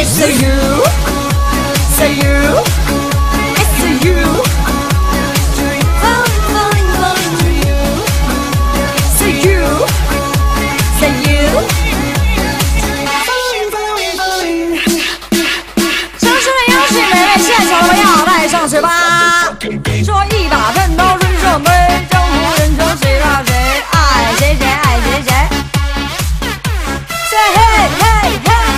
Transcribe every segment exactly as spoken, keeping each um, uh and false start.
It's you, it's you, it's you. Falling, falling, falling to you. Say you, say you. Falling, falling, falling. 城市的游戏美味，现场的要带上嘴巴。说一把刃刀身上背，江湖人称谁怕谁，爱谁谁爱谁谁。Say hey hey hey,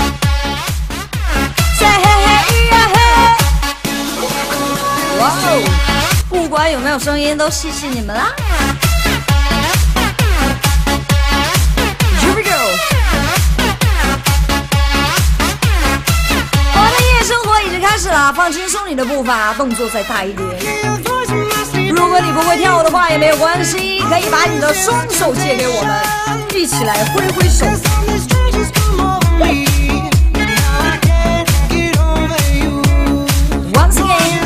say hey hey yeah hey。哇哦，不管有没有声音，都谢谢你们啦。Here we go。我的夜生活已经开始了，放轻松你的步伐，动作再大一点。如果你不会跳舞的话也没有关系，可以把你的双手借给我们，一起来挥挥手。Once again。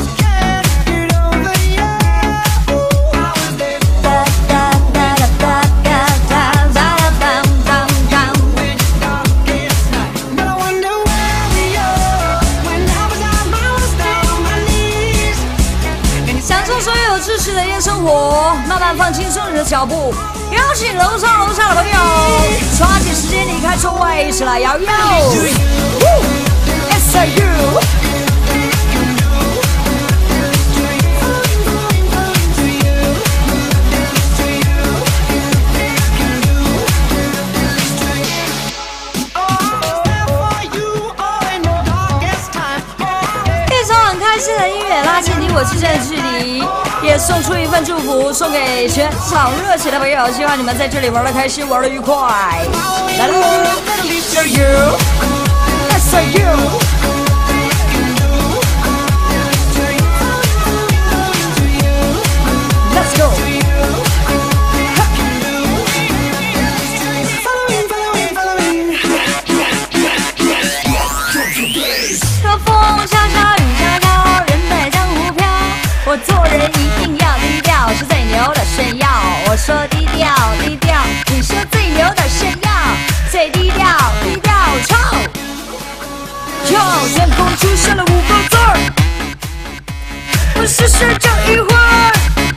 享受所有知识的夜生活，慢慢放轻松你的脚步，邀请楼上楼下的朋友抓紧时间离开座位，一起来摇摇。It's a you。开心的音乐拉近你我之间的距离，也送出一份祝福，送给全场热情的朋友，希望你们在这里玩得开心，玩得愉快。来喽 ，It's you, it's you。Let's go。可风萧萧，雨潇潇，人在江湖飘。我做人一定要低调，是最牛的炫耀。我说低调低调，你说最牛的炫耀，最低调低调唱。跳，天空出现了五个字儿，我试试这一会儿，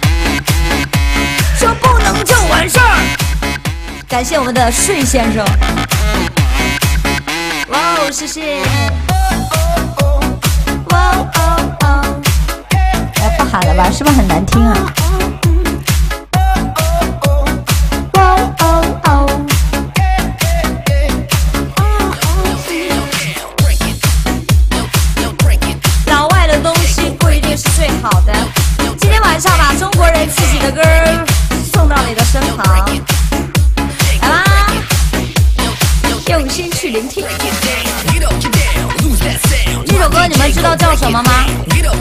说不能就完事儿。感谢我们的睡先生，哇哦，谢谢。哇哦哦，哎，不喊了吧，是不是很难听啊？哇哦哦，老外的东西不一定是最好的。今天晚上把中国人自己的歌送到你的身旁，来吧，用心去聆听。这首歌你们知道叫什么吗？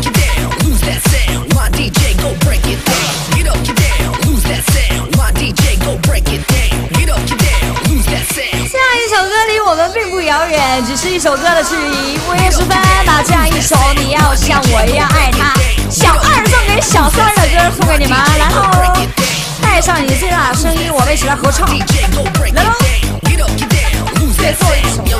下一首歌离我们并不遥远，只是一首歌的距离。午夜时分，把这样一首你要像我一样爱他，小二送给小三的歌送给你们，来喽！带上你最大的声音，我们一起来合唱，来喽！再做一首。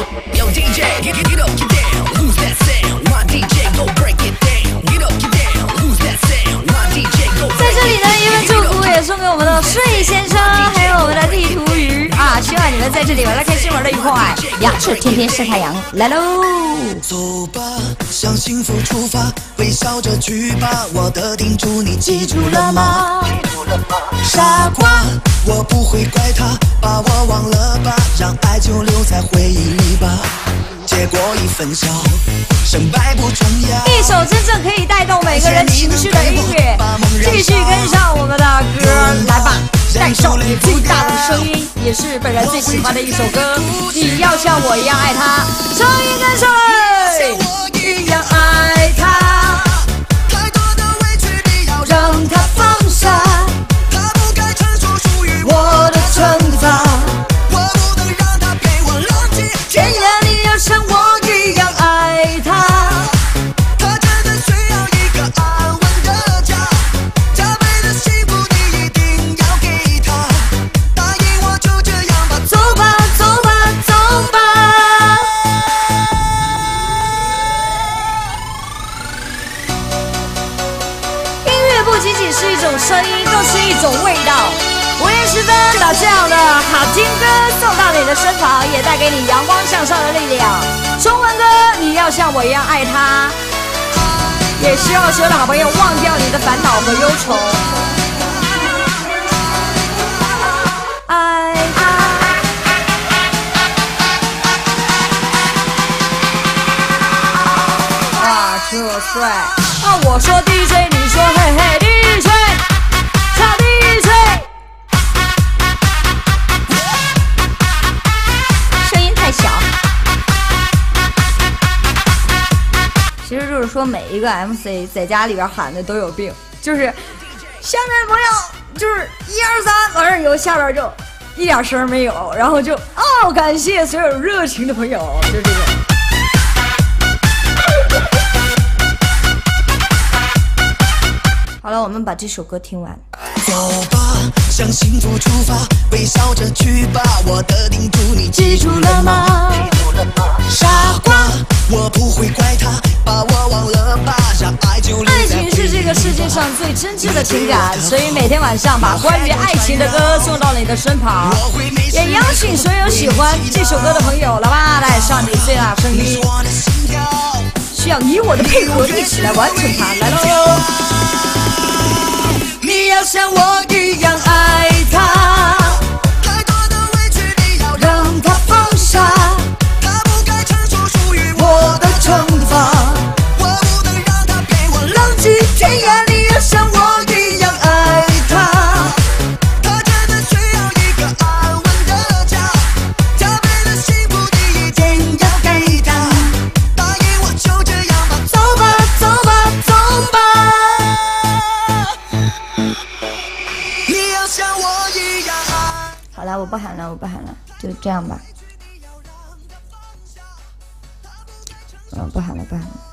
在这里呢，一份祝福也送给我们的睡先生，还有我们的地图鱼啊！希望你们在这里玩得开心，玩得愉快。呀，是天天晒太阳，来喽！ 走吧，向幸福出发，微笑着去吧，我的叮嘱你记住了吗？傻瓜，我不会怪他，把我忘了吧，让爱就留在回忆里吧。结果已分晓，胜败不重要。 一首真正可以带动每个人情绪的音乐，继续跟上我们的歌，来吧！带上你最大的声音，也是本人最喜欢的一首歌。你要像我一样爱他，声音跟上来，一样爱他。 太多的委屈你要让他放下， 他不该承受属于我的惩罚。 我不能让他陪我浪迹天涯，你要像我一样爱他。 他真的需要一个安稳的家，加倍的幸福你一定要给他。答应我就这样吧， 走吧，走吧，走吧。 把这样的好听歌送到你的身旁，也带给你阳光向上的力量。中文歌，你要像我一样爱他，也希望所有的好朋友忘掉你的烦恼和忧愁。爱他。哇，这帅！啊，我说 D J， 你说嘿嘿 D J， 唱 D J。声音太小。其实就是说，每一个 M C 在家里边喊的都有病，就是下面的朋友就是一二三，完事以后下边就一点声没有，然后就哦，感谢所有热情的朋友，就这种。好了，我们把这首歌听完。 走吧，向幸福出发，微笑着去吧，我的叮嘱你记住了吗？傻瓜，我不会怪他，把我忘了吧，让爱就留在爱情是这个世界上最真挚的情感，所以每天晚上把关于爱情的歌送到你的身旁，也邀请所有喜欢这首歌的朋友了吧，来上你最大声音，需要你我的配合，一起来完成它，来喽！ 你要像我一样爱他，太多的委屈你要让他放下，他不该承受属于我的惩罚，我不能让他陪我浪迹天涯。你要像我一样爱他，他真的需要一个安稳的家，加倍的幸福你一定要给他，答应我就这样吧，走吧走吧走吧。 好了，我不喊了，我不喊了，就这样吧。嗯，不喊了，不喊了。